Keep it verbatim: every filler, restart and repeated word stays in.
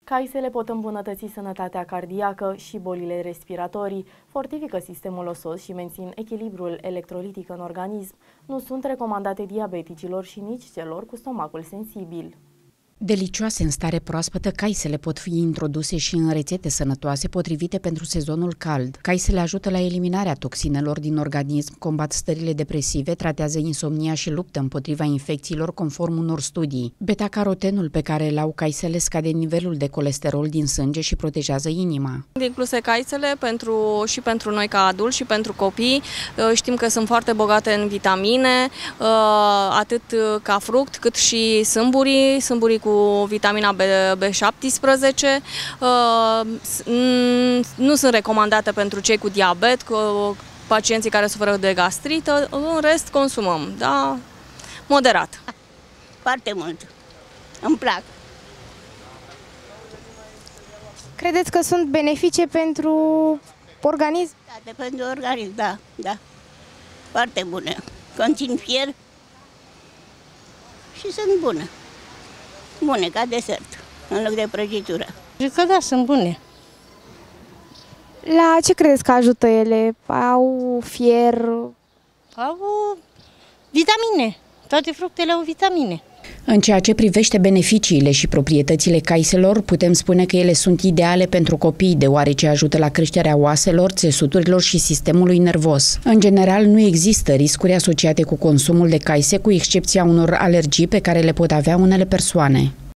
Caisele pot îmbunătăți sănătatea cardiacă și bolile respiratorii, fortifică sistemul osos și mențin echilibrul electrolitic în organism. Nu sunt recomandate diabeticilor și nici celor cu stomacul sensibil. Delicioase în stare proaspătă, caisele pot fi introduse și în rețete sănătoase potrivite pentru sezonul cald. Caisele ajută la eliminarea toxinelor din organism, combat stările depresive, tratează insomnia și luptă împotriva infecțiilor conform unor studii. Beta-carotenul pe care îl au caisele scade nivelul de colesterol din sânge și protejează inima. Incluse caisele pentru, și pentru noi ca adulți și pentru copii. Știm că sunt foarte bogate în vitamine, atât ca fruct cât și sâmburii, sâmburii cu cu vitamina B șaptesprezece, nu sunt recomandate pentru cei cu diabet, cu pacienții care suferă de gastrită, în rest consumăm, da, moderat. Foarte mult, îmi plac. Credeți că sunt benefice pentru organism? Da, pentru organism, da, da, foarte bune. Conțin fier și sunt bune. Bune, ca desert, în loc de prăjitură. Zic că da, sunt bune. La ce credeți că ajută ele? Au fier? Au vitamine. Toate fructele au vitamine. În ceea ce privește beneficiile și proprietățile caiselor, putem spune că ele sunt ideale pentru copii, deoarece ajută la creșterea oaselor, țesuturilor și sistemului nervos. În general, nu există riscuri asociate cu consumul de caise, cu excepția unor alergii pe care le pot avea unele persoane.